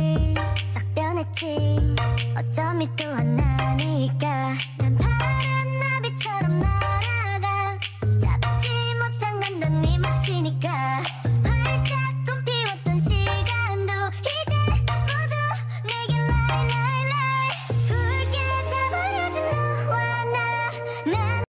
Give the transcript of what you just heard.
싹 변했지 어쩜 이 또 하나니까 난 바람